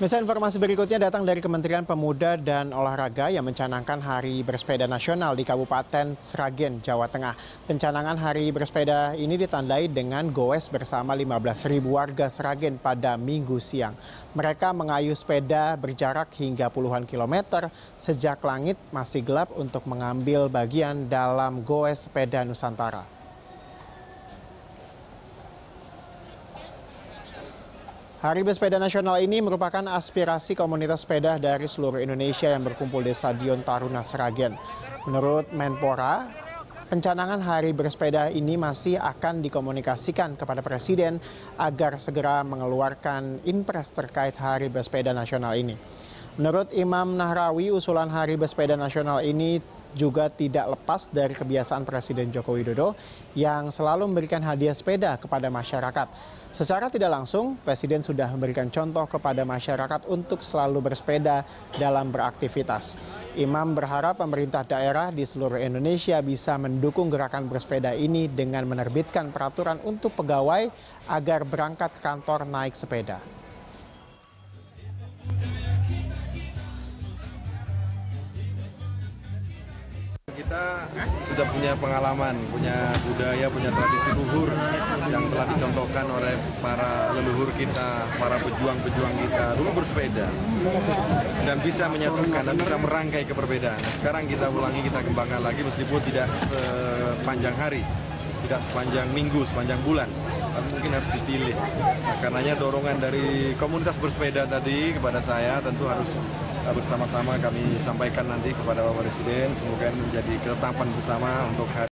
Informasi berikutnya datang dari Kementerian Pemuda dan Olahraga yang mencanangkan Hari Bersepeda Nasional di Kabupaten Sragen, Jawa Tengah. Pencanangan Hari Bersepeda ini ditandai dengan goes bersama 15.000 warga Sragen pada Minggu siang. Mereka mengayuh sepeda berjarak hingga puluhan kilometer sejak langit masih gelap untuk mengambil bagian dalam goes sepeda Nusantara. Hari Bersepeda Nasional ini merupakan aspirasi komunitas sepeda dari seluruh Indonesia yang berkumpul di Stadion Taruna Sragen. Menurut Menpora, pencanangan Hari Bersepeda ini masih akan dikomunikasikan kepada Presiden agar segera mengeluarkan impres terkait Hari Bersepeda Nasional ini. Menurut Imam Nahrawi, usulan Hari Bersepeda Nasional ini juga tidak lepas dari kebiasaan Presiden Joko Widodo yang selalu memberikan hadiah sepeda kepada masyarakat. Secara tidak langsung, Presiden sudah memberikan contoh kepada masyarakat untuk selalu bersepeda dalam beraktivitas. Imam berharap pemerintah daerah di seluruh Indonesia bisa mendukung gerakan bersepeda ini dengan menerbitkan peraturan untuk pegawai agar berangkat ke kantor naik sepeda. Kita sudah punya pengalaman, punya budaya, punya tradisi luhur yang telah dicontohkan oleh para leluhur kita, para pejuang-pejuang kita dulu bersepeda dan bisa menyatukan dan bisa merangkai keperbedaan. Nah, sekarang kita ulangi, kita kembangkan lagi meskipun tidak sepanjang hari, tidak sepanjang minggu, sepanjang bulan. Tapi mungkin harus dipilih. Nah, karenanya dorongan dari komunitas bersepeda tadi kepada saya tentu harus bersama-sama kami sampaikan nanti kepada Bapak Presiden. Semoga menjadi ketetapan bersama untuk hari